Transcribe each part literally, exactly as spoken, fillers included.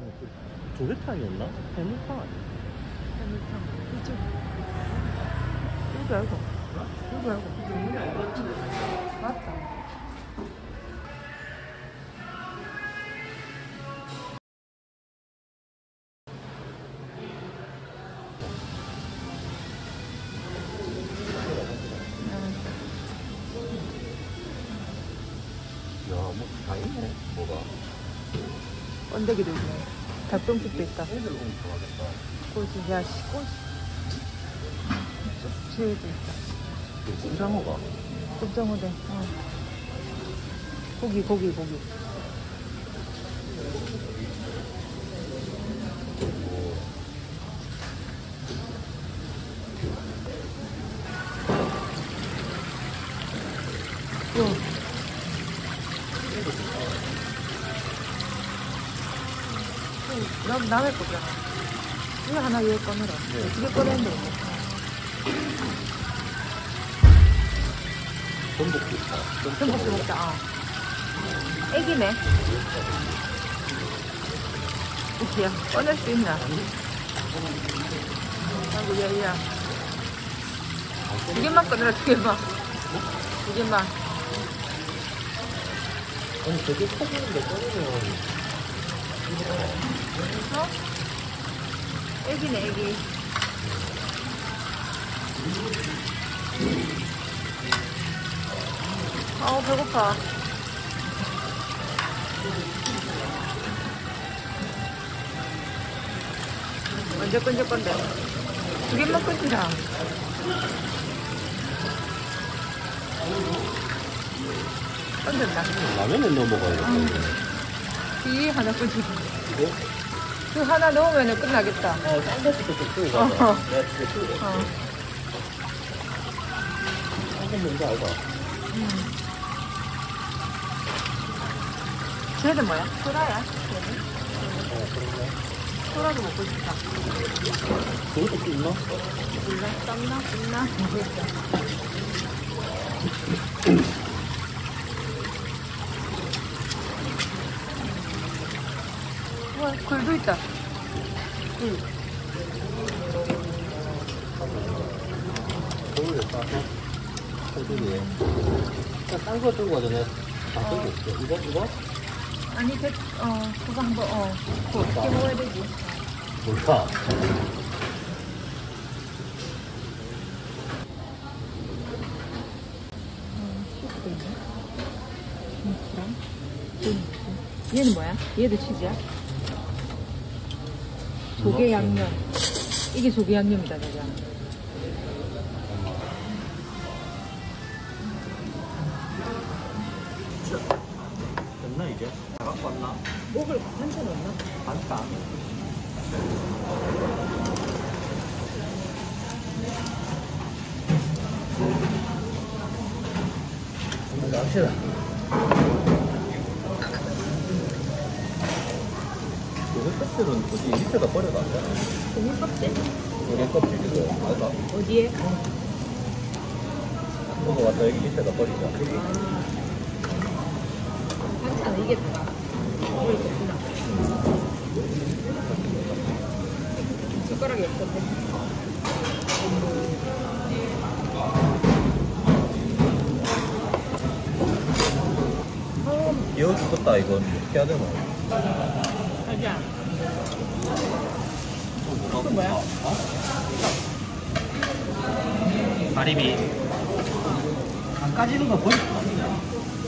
조개탕이었나? 해물탕 아니야? 해물탕. 이쪽. 여기 알고. 여기 알고. 맞다. 야, 뭐 다 있네. 뭐가? 번데기도 있네. 닭똥집도 있다. 애들 오면 좋아하겠다. 꼬시, 야, 씨, 꼬시. 쑥새도 있다. 그 찜장어가. 곱창어대. 어. 고기, 고기, 고기. 우와. 남, 남의 거잖아. 이거 하나 위에 꺼내라. 네. 두개 꺼내는데. 전복도 있다. 전복도 먹자. 아. 애기네. 이렇게야. 꺼낼 수 있나? 아이고, 야, 야. 두 개만 꺼내라, 두 개만. 두 개만. 아니, 되게 커보는데 꺼내면. 어? 애기네, 애기. 아우, 배고파. 언제 건질 건데? 두 개만 건지라. 건졌다. 라면에 넣어 먹어야겠다. 뒤에 하나 건지고. 이거? 그 하나 넣으면 끝나겠다. 어, 딴 것도 좀 쓰고 가자. 어. 내가 그거 쓰고 가. 어. 딴거 뭔지 알다. 음. 쟤는 뭐야? 소라야? 쟤는? 어, 그러네. 소라도 먹고 싶다. 그것도 또 있나? 몰라? 땀나? 있나? 모르겠다. 우와, 굴도 있다. 굴. 거울에 싸서 거기에 딴거 들고 가자. 내가 다 들고 있어. 이거? 이거? 아니, 대, 어, 그거 한번, 어, 그거 어떻게 먹어야 되지? 몰라. 어, 치즈도 있네. 김치랑, 김치. 얘는 뭐야? 얘도 치즈야? 조개 양념. 이게 조개 양념이다, 내가. 됐나 이제? 다 갖고 왔나? 먹을 반찬 없나? 반찬. 납시다. 요새 껍질은 어디 밑에다 버려도 안 되나? 고기 껍질? 요새 껍질 이거 알까? 어디에? 이거 갖다 여기 밑에다 버리자. 반찬은 이게 다. 먹을 거 없구나. 숟가락이 없던데. 귀여워 죽겠다 이건 어떻게 해야 되나? 가자. 이거 뭐야? 어? 가리비. 안 까지는 거 버릴 거 아니야?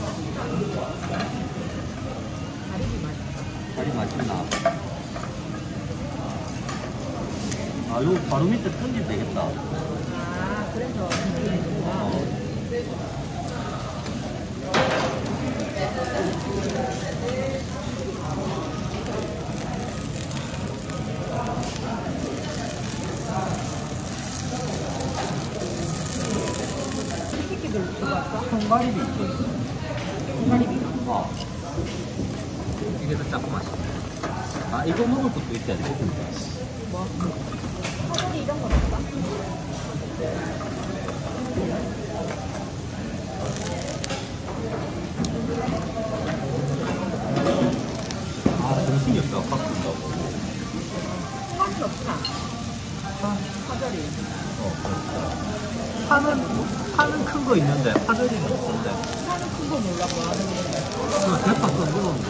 가리비 맛있다. 가리 맛있나? 아, 요 바로 밑에 던지면 되겠다. 아, 그래서. 어. 새끼들 그거 왔어? 통가리비 있어. 통가리비가. 어. 이게 더 작고 맛있네. 아, 이거 먹을 것도 있지 않나? 뭐? 통가리 이런 거 없어? 아, 정신이 없어. 바꾼다고. 파는 없구나. 파절이. 어, 그렇다. 파는, 파는 큰 거 있는데, 파절이는 없는데. 파는 큰 거 몰라, 뭐 하는 거. 그거 대파 써 물어보는 거.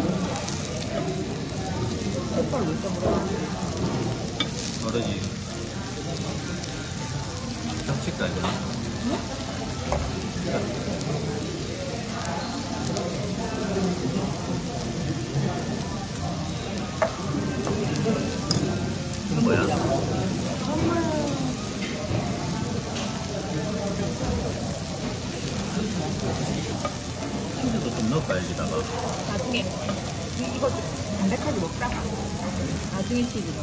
색깔 왜 써물어? 어른이. 잡칠까, 이거? 응? 이건 뭐야? 치즈도 좀 넣을까, 여기다가? 나중에 이거 담백하게 먹다가 나중에 치즈 넣어.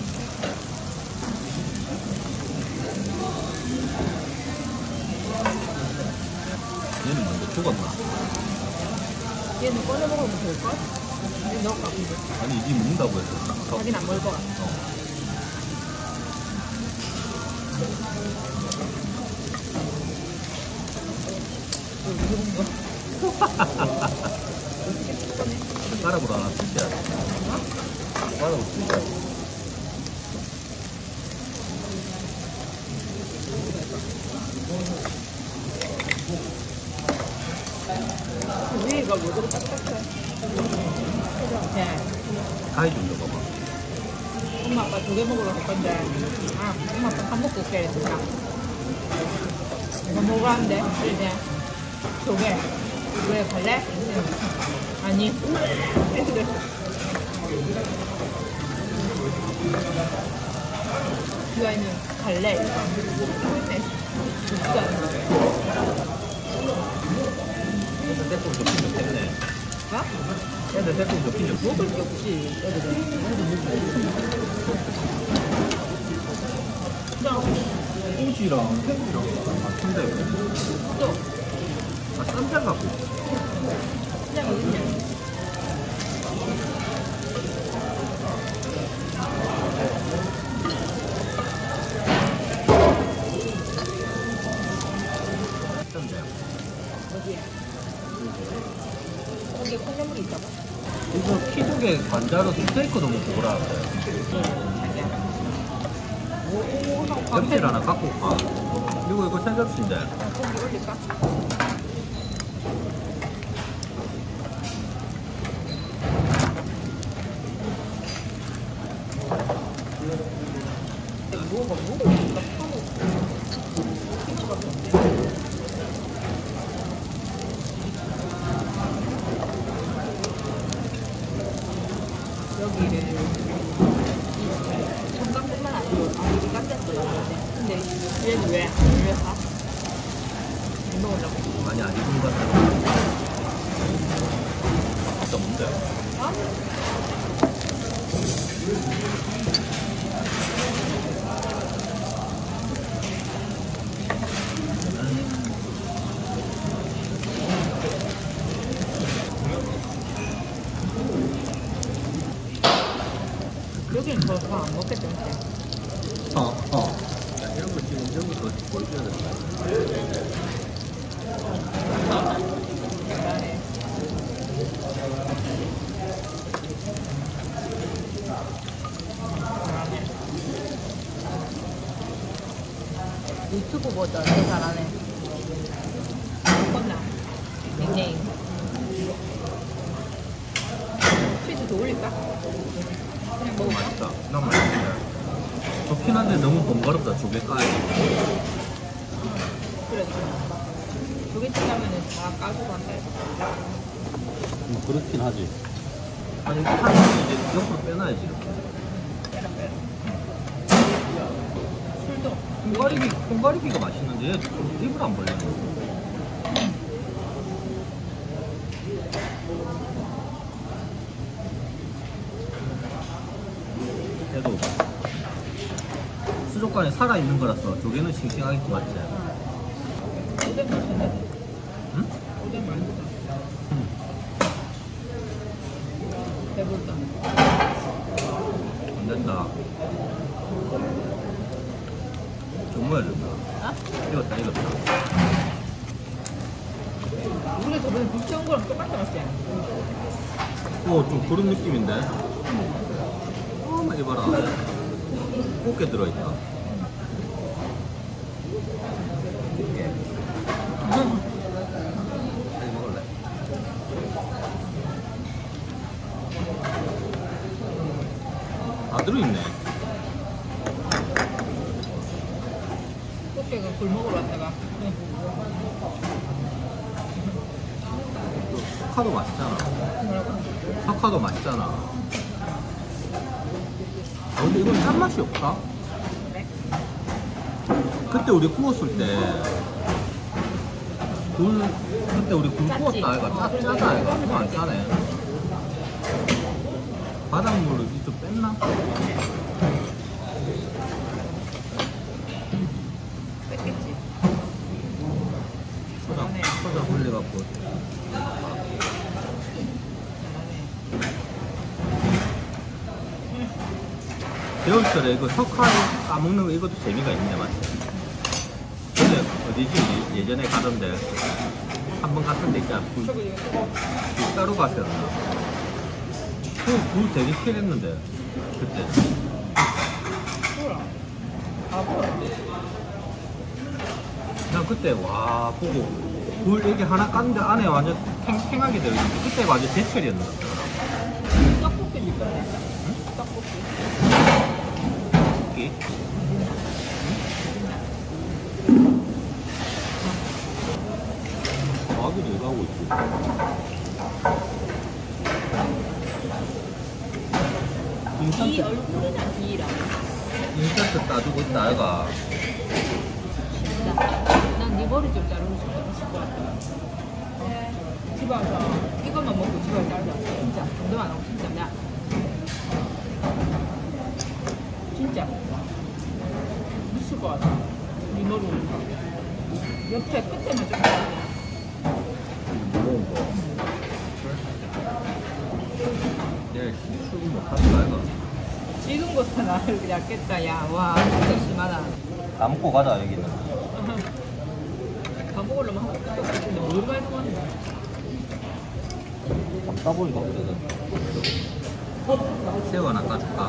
얘는 먼저 죽었나? 얘는 꺼내 먹으면 될걸? 얘 넣을까 근데 아니, 이 먹는다고 했어. 자긴 안 먹을 것 같아. 어. 숟가락으로 하나 드셔야 돼. 숟가락으로 드셔야 돼. 위에가 왜 저렇게 딱딱해? 네. 가위 좀 넣어봐. 엄마 아빠 두 개 먹으러 갈 건데 아 엄마 아빠 한 먹고 올게 이랬잖아. 이거 먹으러 하는데 이제 두 개. 왜 갈래? 아니 이렇게 됐어. 유아이는 갈래? 이렇게 진짜 애들 새콤 좋긴 좋겠네. 어? 애들 새콤 좋긴 좋겠네. 먹을 게 없지 애들은. 꼬지랑 새우랑 같은데. 또 아, 쌈장 갖고 있어. 그냥 어딨냐? 쌈장. 어디에? 여기 콩나물이 있다 봐. 이거 키조개 관자로 스테이크도 먹고 그러는데. 자기야. 오, 하고 밥 접시를 하나 갖고 올까? 그리고 이거 세 접시인데. 야, 고기 올릴까? 뭐가 뭐가 있을까? 파고 김치밖에 없네. 여기를 청각뿐만 아니고 아무리 깜짝이야. 근데 얘는 왜? 왜 가? 안 먹으려고. 많이 안 익은 것 같아. 진짜 뭔데? 어? 여기는 더 안 먹겠지, 그치? 어, 어. 야, 이런 거 지금 이런 거 보여줘야 된다. 미안해. 유튜브보다 더 잘하네. 컸나? 닉네임. 치즈 더 올릴까? 그냥 너무 먹을까? 맛있다. 난 맛있는데. 좋긴 한데 너무 번거롭다. 조개 까야 돼. 그래, 조개찜 하면은 다 까주고 한다 해서. 뭐 그렇긴 하지. 아니, 판을 이제 옆으로 빼놔야지, 이렇게. 빼라, 빼라. 술도. 공가리비, 공가리비가 맛있는데 얘 입을 안 벌리는 거. 그래도 수족관에 살아있는 거라서 조개는 싱싱하겠지, 맞지? 오뎅 맛있네. 응? 오뎅 맛있다. 응. 배부르다. 안 된다. 좀 먹어야 된다. 아? 익었다, 익었다. 우리가 저번에 비슷한 거랑 똑같지 않았지? 어, 좀 그런 느낌인데? 어, 많이 봐라. 꽃게 들어있다. 이렇게. 아니 먹을래? 다 들어있네. 꽃게가 골목으로 왔다가. 석화도 맛있잖아. 뭐라고? 석화도 맛있잖아. 아, 근데 이건 짠맛이 없다? 그래? 그때 우리 구웠을 때 굴, 그때 우리 굴 짰지? 구웠다 아이가 짜, 짜다 아이가 이거 안 짜네. 바닷물을 좀 뺐나? 뺐겠지. 소자, 잘하네. 소자 흘려갖고 겨울철에 이거 석화 까먹는 거 이것도 재미가 있네 맞지? 근데 어디지? 예전에 가던데 한 번 갔던 데 있잖아. 굴, 저거 이거 굴가루 가셨나? 그, 굴 되게 필했는데 그때. 뭐라? 아 뭐라? 난 그때 와 보고 굴 이렇게 하나 깠는데 안에 완전 탱탱하게 들어있는데 그때 완전 제철이었나? 떡볶이 있던데. 응? 떡볶이. 이 아기는 이거 하고 있지. 이 인스턴트, 얼굴이나 B랑. 인스턴트 따주고 있다 아이가. 난네 머리 좀 자르고 싶어. 싶을 것 같아. 어? 집에 와서 이것만 먹고 집에 와서 자르자. 진짜. 정도만 하고 진짜. 나. 진짜. 미칠 것 같아. 네 머리 오니까. 옆에 끝에만 좀 자르자. 무거운 거. 얘 출근 못하는 아이가. 지금부터 나를 약겠다. 야, 와, 진짜 심하다. 다 먹고 가자 여기는. 밥 먹으려면 한국 끝도 없는데 뭘 가지고 왔냐? 밥 따보니까 없거든. 새우 하나 까줄까?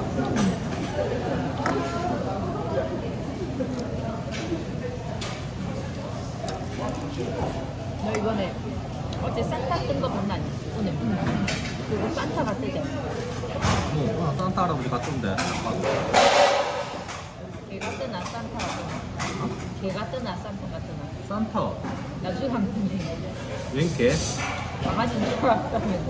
너 이번에 어제 산타 뜬 거 봤나? 오늘. 응. 그리고 산타 같대지? 뭐 오늘 산타 할아버지 갔던데. 걔가 뜨나 산타 같더나? 걔가 뜨나 산타 같더나? 산타. 나중에 한 번에 웬 개? 강아지인 줄 알았다면서.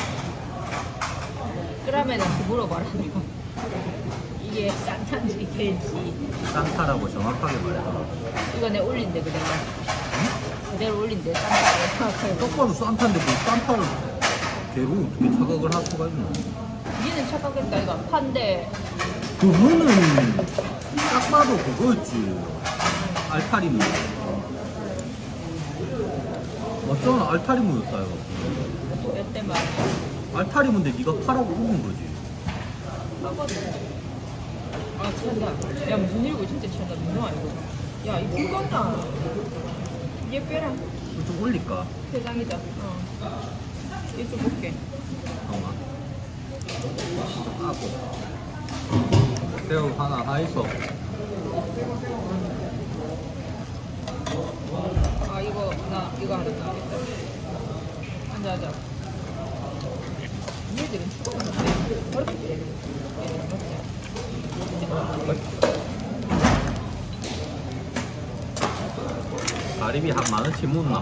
그러면 나한테 물어봐라. 이게 산타인지 개인지. 산타라고 정확하게 말해서. 이거 내가 올린대 그대로. 그대로 올린대 산타를 정확하게. 딱 봐도 산타인데 그 산타를 개로 어떻게 착각을 할 수가 있나? 니는 착각했다 이거 판데. 그거는 딱 봐도 그거였지. 알타리무. 맞잖아, 알타리무였다 이거. 몇 대만 알타리무인데 네가 파라고 우는 거지. 하거든. 아 찬다. 야 무슨 일이고 진짜 찬다. 민호 아니고. 야 이거 이거나. 얘 빼라. 이거 좀 올릴까? 세상이다. 어. 얘좀 볼게. 잠깐만. 하고. 새우 하나 하이소. 아 이거 나 이거 하나 넣어야겠다. 앉아 앉아. 얘들은 죽었는데 어렵게 가리비 한 만 원치 묻나?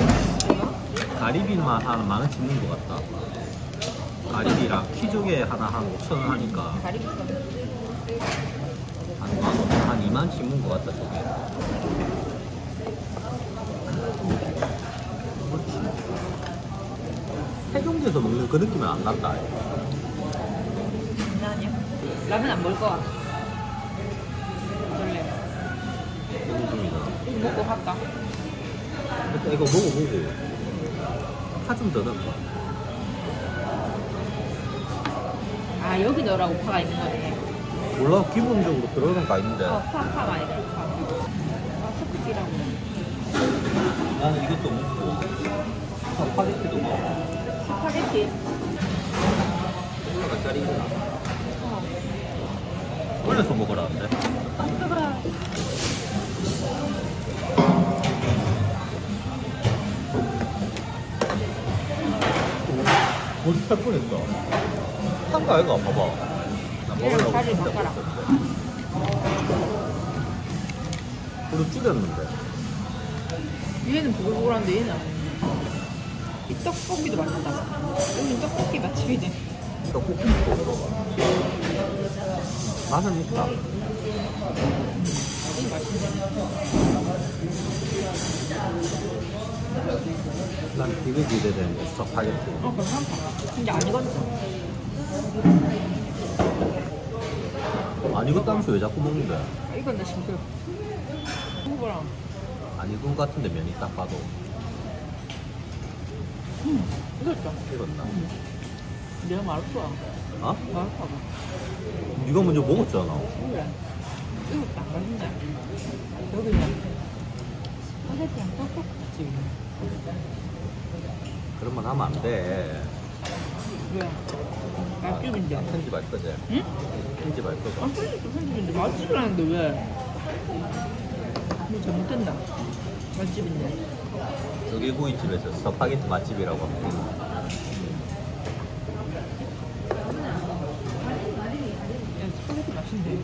가리비만 한 만 원치 묻는 것 같다. 가리비랑 키조개 하나 한 오천 원 하니까 다리 붙어. 한 만 원, 한 이만 치 묻는 것 같다 저게. 세종대에서 먹는 그 느낌은 안 난다. 장난이야? 라면 안 먹을 거야. 원래 세종입니다. 이거 먹고 갈까? 일단 이거 먹어보고 파 좀 더 넣을까? 아 여기 넣으라고 파가 있는 거네. 몰라 기본적으로 들어간 거 있는데 어, 파, 파가 아니라 파. 아, 스프기라고. 나는 이것도 먹고 스파게티도 먹어. 스파게티. 얼마짜리구나. 어. 올려서 먹으라는데. 뜨거라. 어디 탈 뻔했어. 한거 아이가 봐봐. 나 먹으려고 다리 진짜 바꿔라. 먹었는데. 그리고 줄였는데. 얘는 보글보글한데 얘는 안 해. 이 떡볶이도 맛있다. 여기 떡볶이 맛집이네. 떡볶이 먹어. 맛은 있다. 이게 맛있네. 난 되게 기대되는 스파게티. 어, 괜찮다. 근데 안 익었어. 안 익었다면서 왜 자꾸 먹는데? 아, 익었나 싶어. 먹어봐라. 안 익은 것 같은데 면이 딱 봐도. 음, 익었다. 익었나? 내가 말했어. 어? 말했다고. 네가 먼저 먹었잖아. 그래. 익었다. 맛있네. 여기는 스파게티랑 떡볶이 집이네. 그런 말 하면 안 돼. 왜? 맛집인데. 아, 편집할 거지? 응? 편집할 아, 거고. 편집도 편집인데 맛집을 하는데 왜? 뭐 잘못됐나? 맛집인데. 조개구이집에서 스파게티 맛집이라고 합니다. 야, 스파게티 맛있네.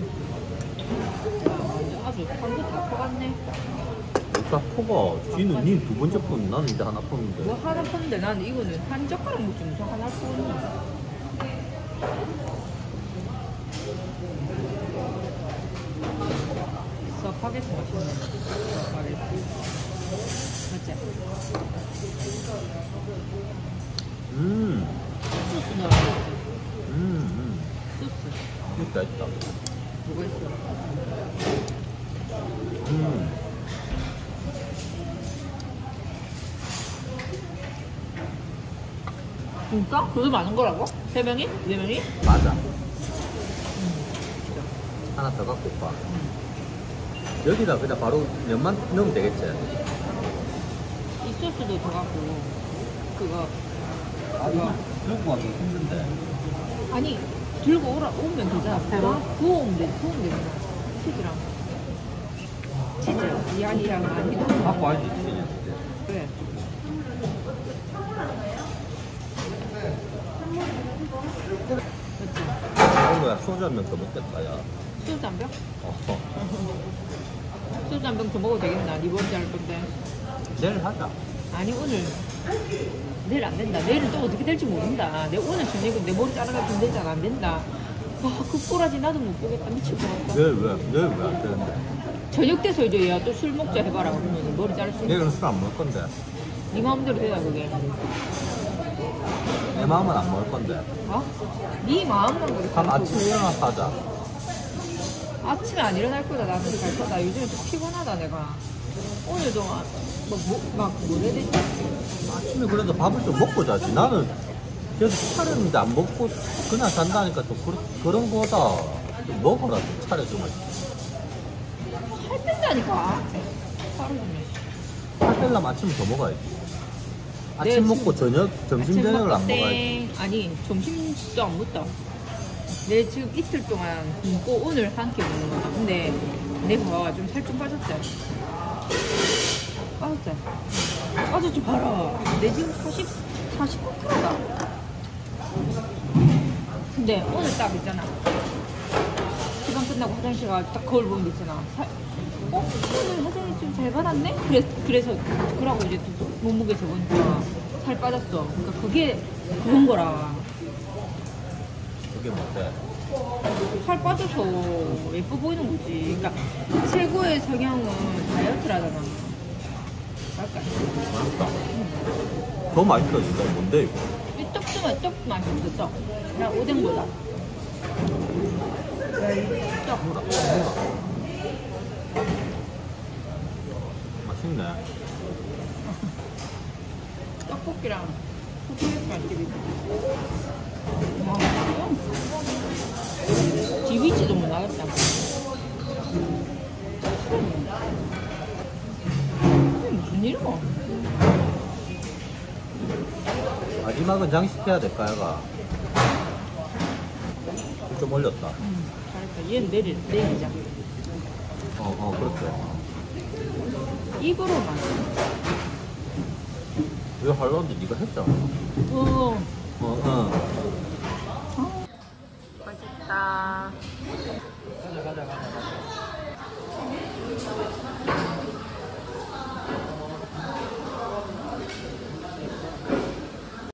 야, 아주 한국 다 퍼갔네. 일단 포가 뒤는 니 두 번째 폰, 나는 이제 하나 폰인데. 뭐 하나 폈는데 나는 이거는 한 젓가락 먹지 무슨 하나 폈는 스파게티 맛있네. 스파게티. 맞지? 음, 소스 넣어야지. 음, 음. 소스. 있다, 있다. 뭐가 있어? 음. 진짜? 그래도 많은 거라고? 세 명이? 네 명이? 맞아. 응. 하나 더 갖고 와. 여기다 그냥 바로 면만 넣으면 되겠지? 이 소스도 더 갖고 그거 아니, 들고 가기 힘든데. 아니 들고 오라 오면 되잖아. 구워 구워오면 돼. 구우면 되잖아. 치즈랑 치즈 이야기랑 많이 넣어. 갖고 와야지, 그냥. 그래. 맞지? 이런 거야, 소주 한 병 더 먹겠다, 야. 소주 한 병? 어. 소주 한 병 더 먹어도 되겠나? 니 머리 자를 건데. 내일 하자. 아니 오늘 내일 안 된다. 내일은 또 어떻게 될지 모른다. 내 오늘 저녁은 내 머리 자르가 좀 되잖아. 안 된다. 와, 그 꼬라지 나도 못 보겠다. 미칠 것 같다. 내일 왜? 내일 왜 안 되는데? 저녁 돼서 이제 야 또 술 먹자 해봐라. 그러면 머리 자를 수 있는. 내일은 술 안 먹을 건데. 네 마음대로 되나 그게? 내 마음은 안 먹을 건데. 어? 네 마음만 그렇게. 그럼 아침에 일어나서 하자. 아침에 안 일어날 거다. 나는 갈 거다. 요즘에 좀 피곤하다 내가. 오늘도 막, 뭐, 뭐, 막 뭐라 해야 되지? 아침에 그래도 밥을 좀 먹고 자지. 나는 계속 차렸는데 안 먹고 그냥 잔다니까 좀 그런, 그런 거다. 좀 먹어라, 좀 차려주면. 살 뺀다니까. 하루 종일. 살 빼려면 아침에 더 먹어야지. 아침 네, 먹고 저녁, 점심, 아침 저녁을 안 먹을 때- 먹어야지. 아니 점심도 안 먹다. 내 지금 이틀 동안 굶고 오늘 한 끼 먹는 거야. 근데 내가 봐봐 좀 살 좀 빠졌지. 빠졌지. 빠졌지 봐라. 내 지금 사십 사십구 킬로다. 근데 오늘 딱 있잖아. 시간 끝나고 화장실 가서 딱 거울 보면 있잖아. 살, 어? 오늘 화장실 좀 잘 받았네? 그래, 그래서 그러고 이제 또 몸무게 재보니까 살 빠졌어. 그러니까 그게 그런 거라. 그게 뭔데? 살 빠져서 예뻐 보이는 거지. 그러니까 최고의 성향은 다이어트라잖아. 맞까? 맛있다. 더 맛있어진다. 뭔데, 이거? 이 떡도 떡 맛있었어. 그냥 오뎅보다. 떡. 맛있네. 떡볶이랑 초콜릿 맛집이. 와, 디비치도 못 나겠다. 무슨 일이야? 마지막은 장식해야 될까, 야가? 좀 올렸다. 응, 잘했다. 얘는 내릴, 내리자. 어, 어, 그렇게. 입으로만. 왜 하려는데 네가 했잖아. 어, 어, 어.